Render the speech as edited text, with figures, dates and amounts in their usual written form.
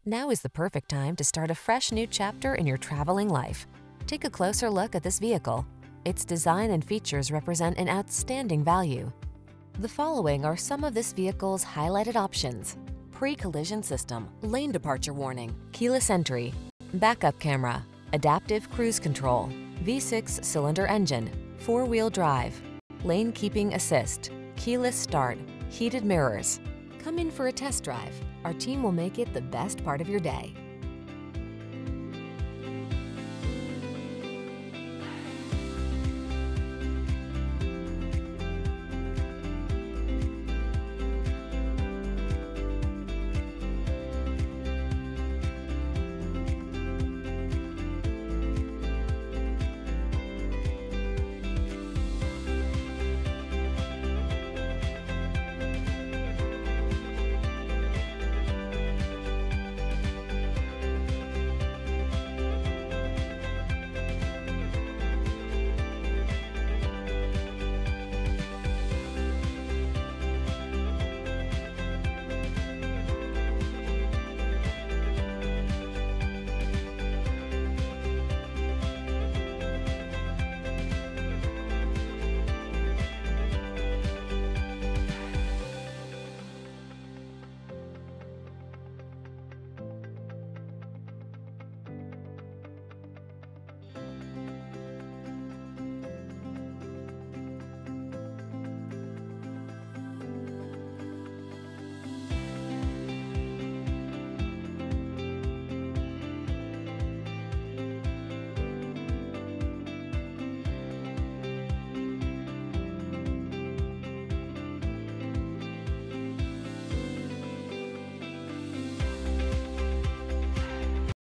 Now is the perfect time to start a fresh new chapter in your traveling life. Take a closer look at this vehicle. Its design and features represent an outstanding value. The following are some of this vehicle's highlighted options: pre-collision system, lane departure warning, keyless entry, backup camera, adaptive cruise control, V6 cylinder engine, four-wheel drive, lane keeping assist, keyless start, heated mirrors. Come in for a test drive. Our team will make it the best part of your day.